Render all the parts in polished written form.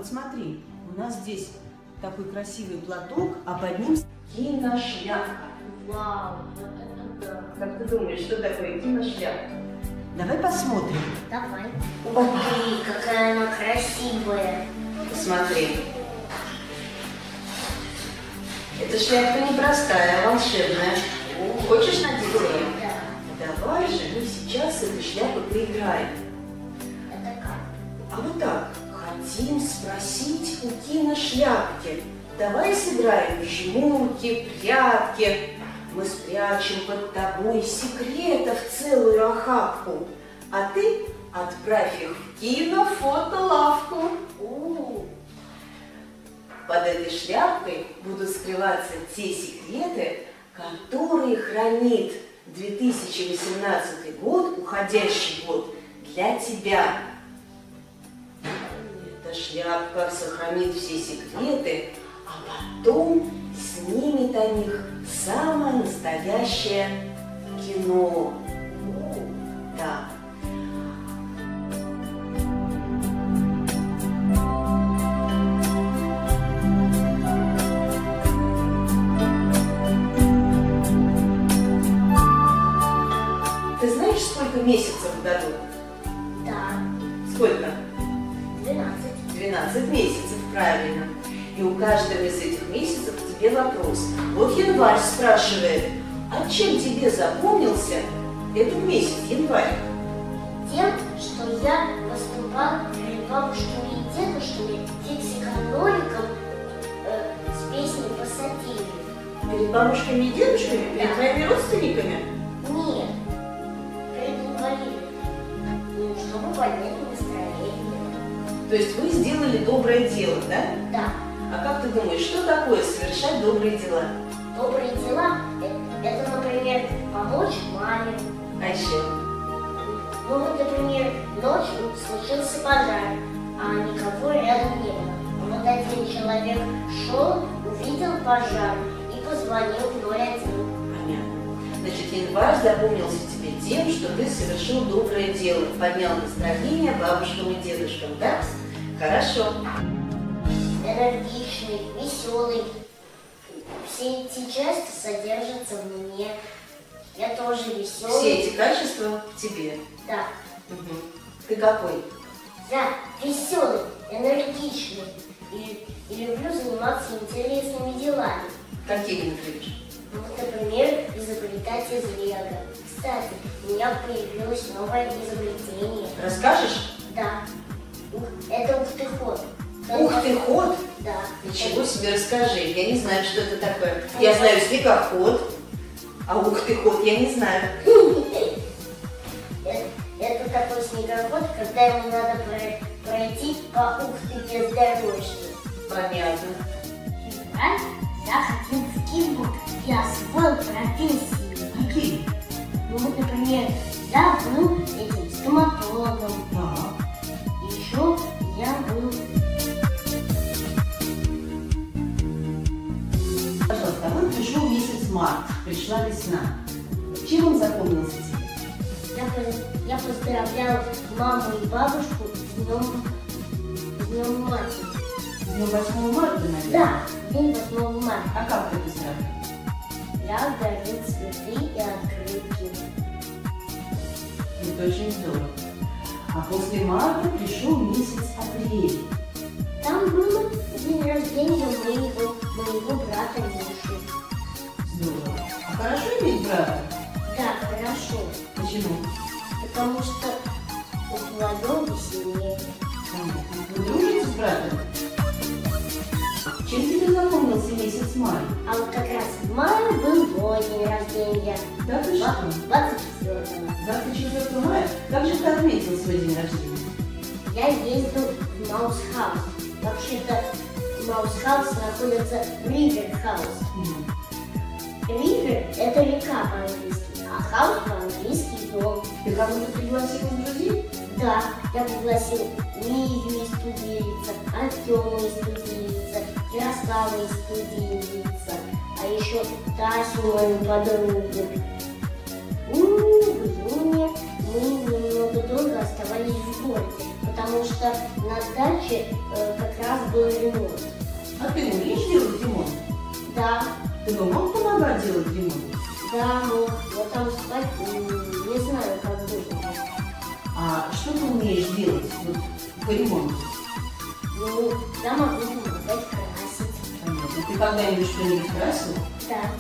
посмотри, у нас здесь такой красивый платок, а под ним киношляпка. Вау, вот это да. Как ты думаешь, что такое киношляпка? Давай посмотрим. Давай. Ой, какая она красивая. Посмотри. Эта шляпка непростая, а волшебная. Хочешь надеть ее? Да. Давай же мы сейчас этой шляпой поиграем. Это как? А вот так. Хотим спросить у киношляпки. Давай сыграем в жмурки, прятки. Мы спрячем под тобой секретов целую охапку. А ты отправь их в кинофотолавку. Под этой шляпкой будут скрываться те секреты, которые хранит 2018 год, уходящий год, для тебя. Эта шляпка сохранит все секреты, а потом снимет о них самое настоящее кино. Да. Ты знаешь, сколько месяцев в году? Да. Сколько? 12. 12 месяцев, правильно. И у каждого из этих месяцев к тебе вопрос. Вот январь спрашивает, а чем тебе запомнился этот месяц, январь? Тем, что я выступал перед бабушками и дедушками фиксиком-ноликом с песней по сатире. Перед бабушками и дедушками? Перед твоими родственниками? Нет, перед инвалидами. Ну, чтобы поднять настроение. То есть вы сделали доброе дело, да? Да. А как ты думаешь, что такое совершать добрые дела? Добрые дела – это, например, помочь маме. А еще? Ну вот, например, ночью случился пожар, а никого рядом не было. Вот один человек шел, увидел пожар и позвонил в 01. Понятно. Значит, январь запомнился тебе тем, что ты совершил доброе дело, поднял настроение бабушкам и дедушкам, да? Хорошо. Энергичный, веселый. Все эти части содержатся в мне. Я тоже веселый. Все эти качества в тебе. Да. Угу. Ты какой? Я веселый, энергичный и люблю заниматься интересными делами. Какими, например? Ну, вот, например, изобретать из лего. Кстати, у меня появилось новое изобретение. Расскажешь? Да. Это ух-ты-ход. Ух ты, ход? Да. Ничего себе, расскажи. Я не знаю, что это такое. Я знаю снегоход, а ух ты, ход я не знаю. Это такой снегоход, когда ему надо пройти по ух-ты-бездорожью. Понятно. Февраль захотел скинуть и освоил профессии. Какие? Ну вот, например, я был этим стоматологом. Да. Еще я был... Пожалуйста, а вот пришел месяц март, пришла весна. Чем он запомнился тебе? Я поздравлял маму и бабушку с днем матери. Днем 8 марта, наверное? Да, день 8 марта. А как ты поздравлял? Я дарил цветы и открытки. Это очень здорово. А после марта пришел месяц апрель. Там был день рождения моего брата Миши. Здорово. А хорошо иметь брата? Да, хорошо. Почему? Потому что вдвоем веселее. Понятно. Вы дружите с братом? Чем тебе запомнился месяц мая? А вот как раз в мае был мой день рождения. Да ты что? 24-го. 24 мая? Как же ты отметил свой день рождения? Я ездил в Маус-хаус. Вообще-то Маус-хаус находится в Ривер-хаус. Ривер – это река по-английски, а хаус по-английски – дом. Ты кого-то пригласил из друзей? Да, я пригласил Лию из студилица, Артема из студилица, Ярослава из студилица, а еще Тасю, мою подругу. В июне мы немного долго оставались в городе, потому что на даче как раз был ремонт. А ты умеешь делать ремонт? Да, Ты бы мог помогать делать ремонт? да, но там спать не знаю, как будет. А что ты умеешь делать вот, по ремонту? Ну, я могу помогать красить. Понятно. Ты когда-нибудь что-нибудь красил? Да.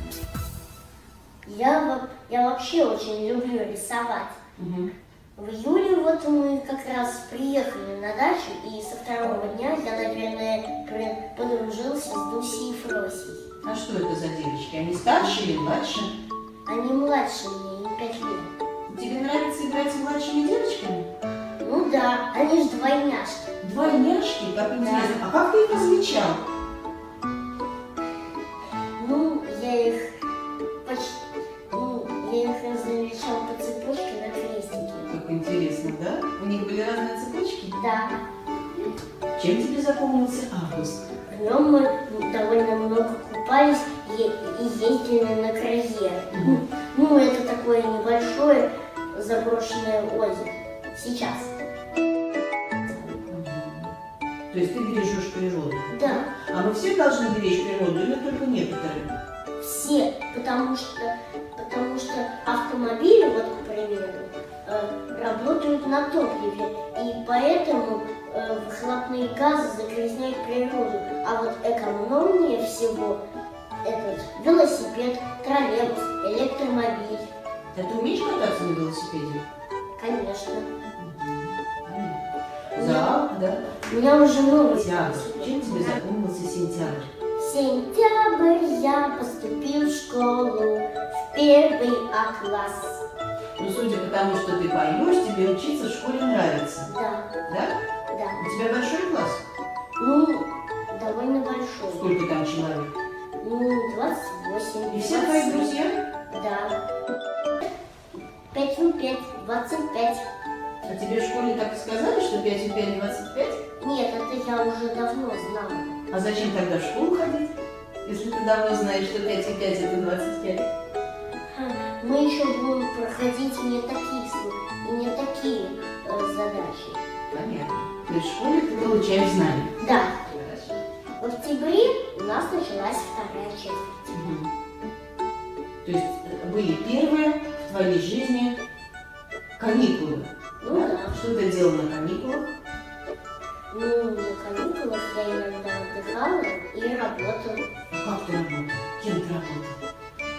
Я вообще очень люблю рисовать. Угу. В июле вот мы как раз приехали на дачу, и со второго дня я, наверное, подружился с Дусей и Фросей. А что это за девочки? Они старше или младше? Они младше меня, им 5 лет. Тебе нравится играть с младшими девочками? Ну да, они же двойняшки. Двойняшки? Как интересно. А как ты их различал? Ну, я их различал по цепочке на крестике. Как интересно, да? У них были разные цепочки? Да. Чем тебе запомнился август? В нем мы довольно много купались и ездили на карьер. Ну, это такое небольшое заброшенное озеро. Сейчас. То есть ты бережешь природу? Да. А мы все должны беречь природу или только некоторые? Все. Потому что автомобили, вот, к примеру, работают на топливе. И поэтому выхлопные газы загрязняют природу. А вот экономнее всего этот велосипед, троллейбус, электромобиль. А ты умеешь кататься на велосипеде? Конечно. Да. У меня уже новый Сентябрь. Чем тебе запомнился сентябрь? В сентябрь я поступил в школу в 1 А-класс. Ну, судя по тому, что ты поешь, тебе учиться в школе нравится. Да, Да? да. У тебя большой класс? Ну, довольно большой. Сколько там человек? Ну, 28. И все твои друзья? Да. 5 в 5, 25. А тебе в школе так и сказали, что 5 и 5 – 25? Нет, это я уже давно знала. А зачем тогда в школу ходить, если ты давно знаешь, что 5 и 5 – это 25? Мы еще будем проходить не такие задачи. Понятно. То есть в школе ты получаешь знания? Да. Хорошо. В октябре у нас началась вторая четверть. Угу. То есть были первые в твоей жизни каникулы? Ну да. Что ты делал на каникулах? Ну, на каникулах я иногда отдыхала и работала. А как ты работал? Кем ты работал?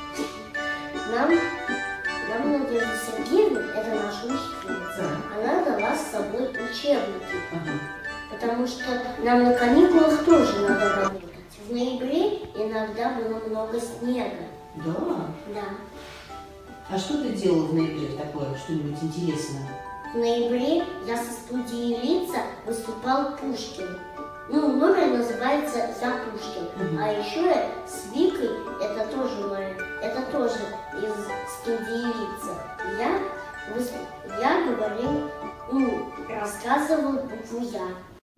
Нам Надежда Сергеевна, это наша учительница, она дала с собой учебники. Ага. Потому что нам на каникулах тоже надо работать. В ноябре иногда было много снега. Да? Да. А что ты делал в ноябре такое, что-нибудь интересное? В ноябре я со студией «Лица» выступал Пушкин. Ну, номер называется «Я Пушкин». А еще я с Викой, это тоже из студии «Лица». Я говорил, рассказывал букву «Я».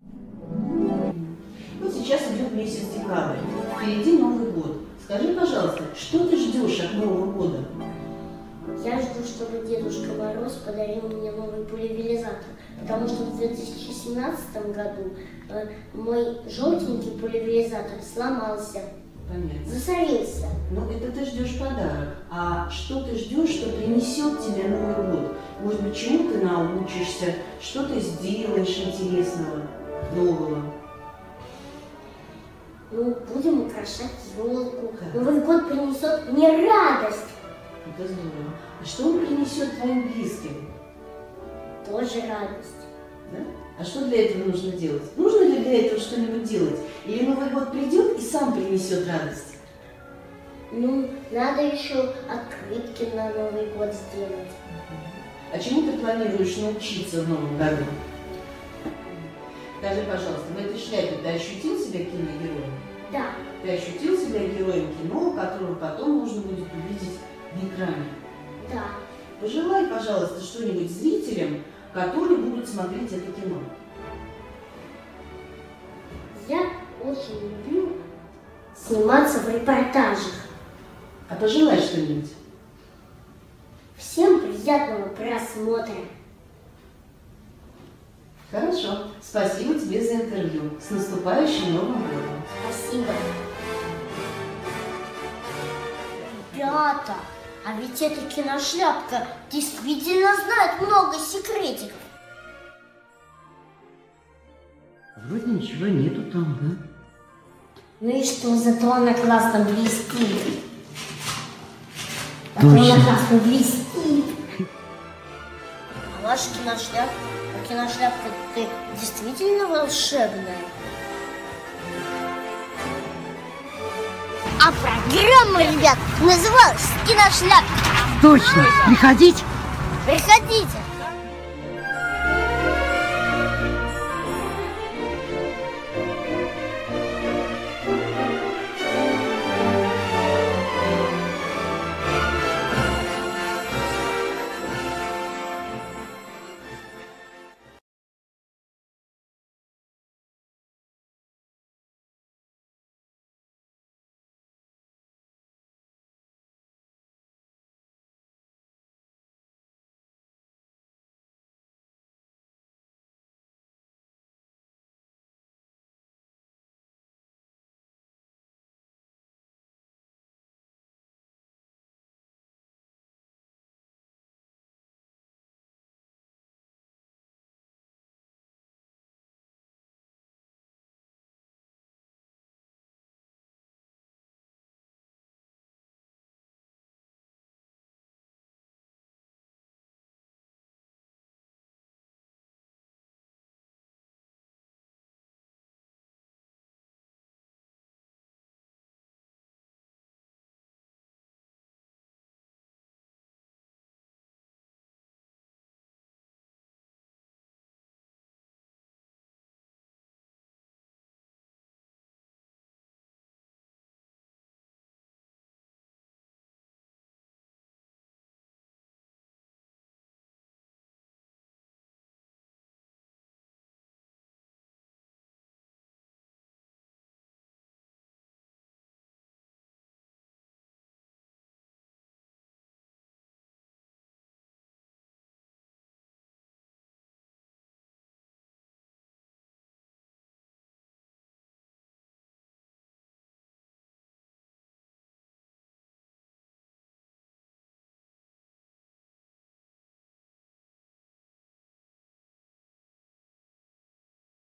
Вот сейчас идет месяц декабрь. Впереди Новый год. Скажи, пожалуйста, что ты ждешь от Нового года? Я жду, чтобы Дедушка Мороз подарил мне новый пульверизатор, потому что в 2017 году мой желтенький пульверизатор сломался, Понятно. засорился. Ну, это ты ждешь подарок. А что ты ждешь, что принесет тебе Новый год? Может быть, чему ты научишься? Что ты сделаешь интересного, нового? Ну, будем украшать елку. Да. Новый год принесет мне радость. Это здорово. А что он принесет твоим близким? Тоже радость. Да? А что для этого нужно делать? Нужно ли для этого что-нибудь делать? Или Новый год придет и сам принесет радость? Ну, надо еще открытки на Новый год сделать. А чему ты планируешь научиться в новом году? Скажи, пожалуйста, в этой шляпе ты ощутил себя киногероем? Да. Ты ощутил себя героем кино, которого потом можно будет увидеть на экране? Да. Пожелай, пожалуйста, что-нибудь зрителям, которые будут смотреть это кино. Я очень люблю сниматься в репортажах. А пожелай что-нибудь. Всем приятного просмотра! Хорошо. Спасибо тебе за интервью. С наступающим Новым годом. Спасибо. Ребята, а ведь эта киношляпка действительно знает много секретиков. Вроде ничего нету там, да? Ну и что, зато она классно блестит. Зато Точно. она классно блестит. А ваша киношляпка, ты действительно волшебная? А программа, ребят, называлась «Киношляпка». Точно. Приходите. Приходите.